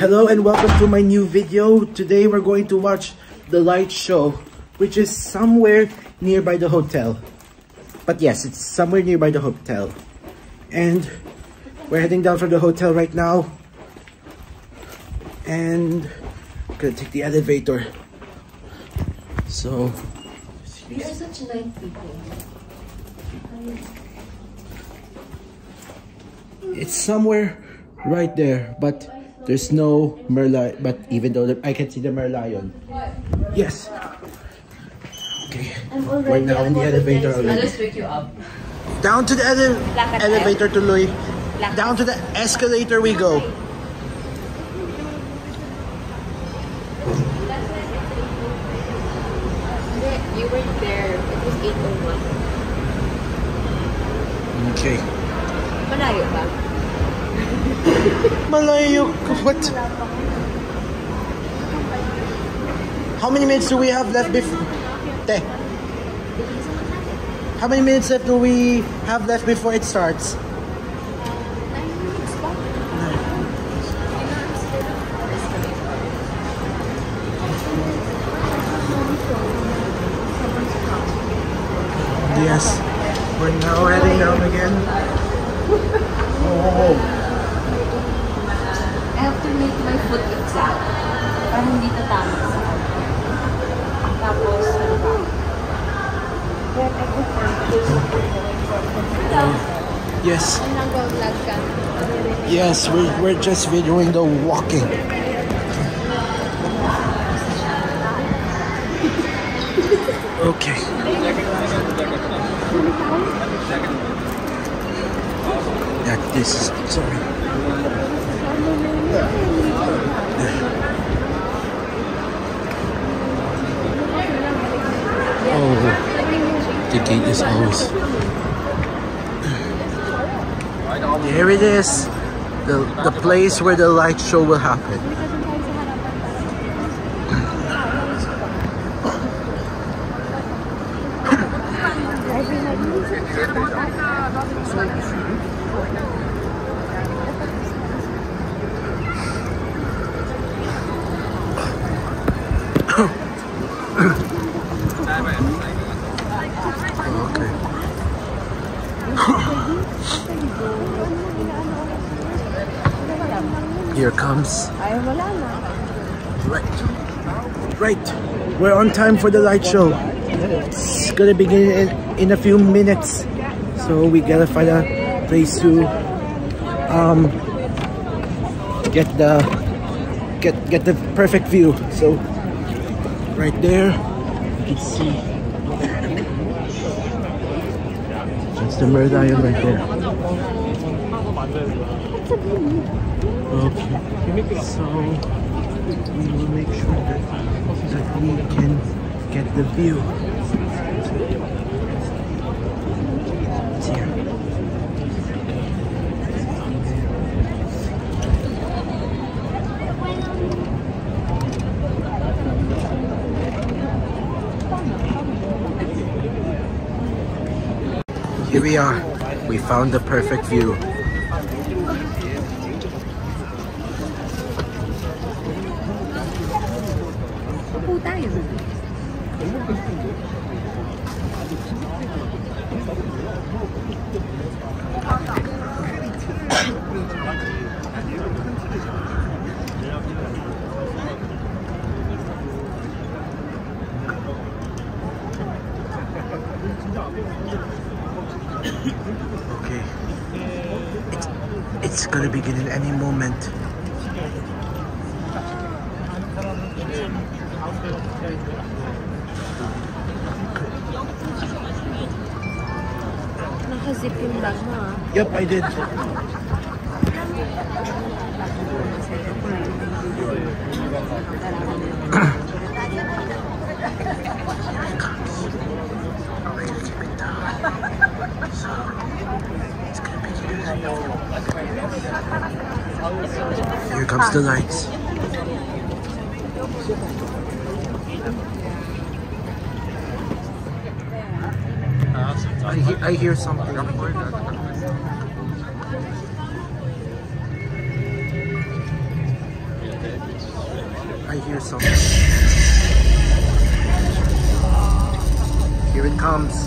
Hello and welcome to my new video. Today we're going to watch the light show, which is somewhere nearby the hotel. But yes, it's somewhere nearby the hotel. And we're heading down from the hotel right now. And I'm gonna take the elevator. So We are such nice people. it's somewhere right there, but there's no merlion. But even though I can see the merlion. Yes. Okay. We're now in the elevator already. I'll just wake you up. Down to the elevator tuloy. Down to the escalator we go. You weren't there. It was 8:01. Okay. Malayo ba? Malayo. What? How many minutes do we have left before? How many minutes left do we have left before it starts? 9 minutes pa. Yes. We're now heading down again. Oh. I have to make my foot exact. Para hindi tatama sa kanya. Tapos, ano ba? Yes. Yes, we're just videoing the walking. Okay. Yeah, this is sorry. Oh, the gate is always. Here it is, the place where the light show will happen. Here comes. Right. We're on time for the light show. It's gonna begin in a few minutes, so we gotta find a place to get the perfect view. So right there, you can see that's the merlion right there. Okay, so we will make sure that we can get the view. It's here. Here we are. We found the perfect view. Okay. It's gonna begin in any moment. Nakazip yung bag mo ah. Yep, I did. Here comes the lights. I hear something. I hear something. Here it comes.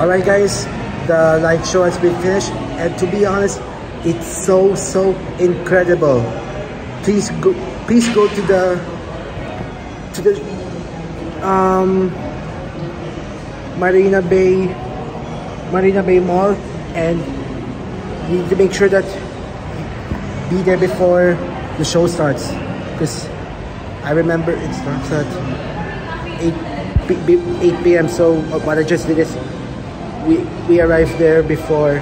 Alright guys, the light show has been finished, and to be honest, it's so incredible. Please go to the Marina Bay Mall, and you need to make sure that be there before the show starts, because I remember it starts at 8 p.m. So what I just did is we arrived there before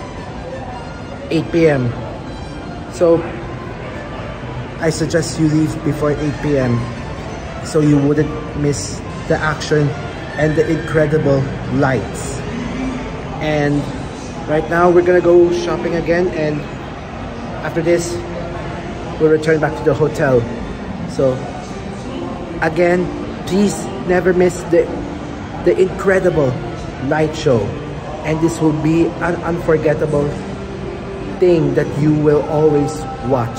8 p.m. So I suggest you leave before 8 p.m. so you wouldn't miss the action and the incredible lights. And right now we're gonna go shopping again, and after this we'll return back to the hotel. So again, please never miss the incredible light show, and this will be an unforgettable thing that you will always watch.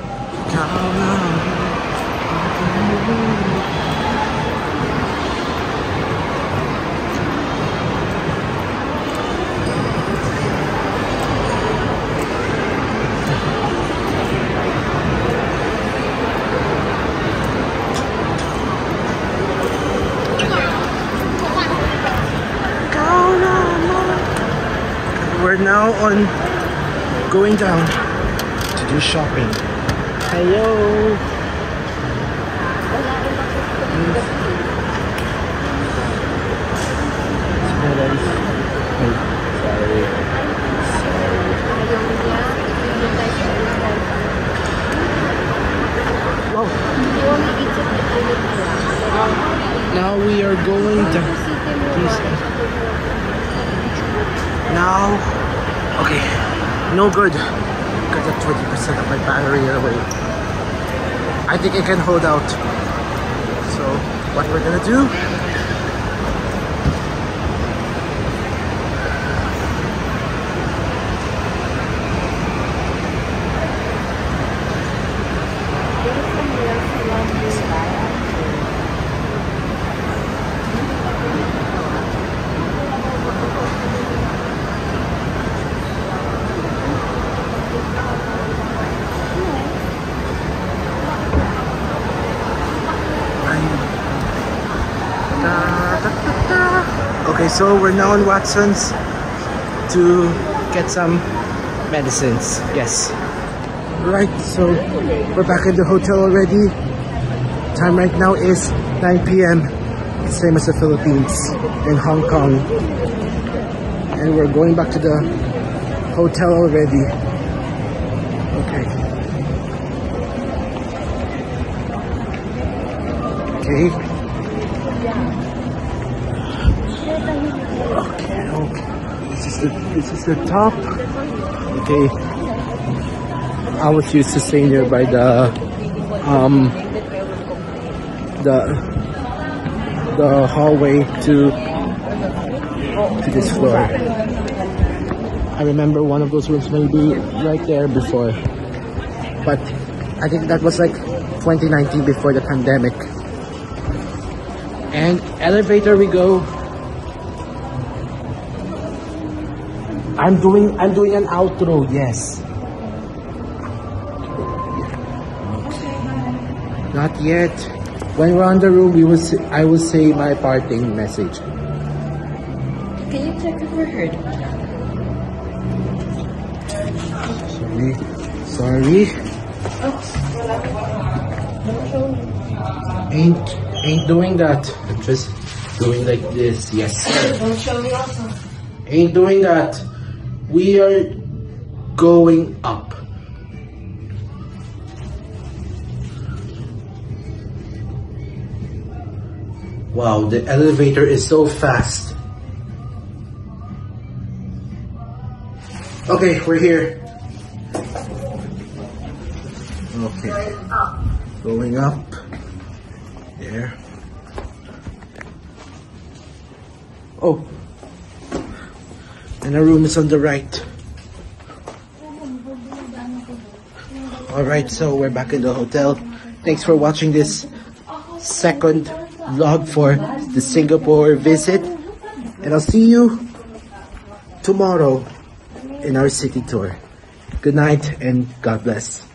We're now going down to do shopping. Hello. Now we are going to now. Okay, no good. Got that 20% of my battery away. I think I can hold out. So what we're gonna do? Okay, so we're now in Watson's to get some medicines. Yes. Right, so we're back in the hotel already. Time right now is 9 p.m. Same as the Philippines in Hong Kong. And we're going back to the hotel already. Okay. Okay. This is the top. Okay. I was used to stay nearby the hallway to this floor. I remember one of those rooms maybe right there before, but I think that was like 2019 before the pandemic. And elevator we go. I'm doing an outro, yes. Not yet. When we're on the room, I will say my parting message. Can you check if we're heard? Sorry. Ain't doing that. I'm just doing like this. Yes. Don't show me also. Ain't doing that. We are going up. Wow, the elevator is so fast. Okay, we're here. Okay. Going up. There. Oh. And our room is on the right. Alright, so we're back in the hotel. Thanks for watching this second vlog for the Singapore visit. And I'll see you tomorrow in our city tour. Good night and God bless.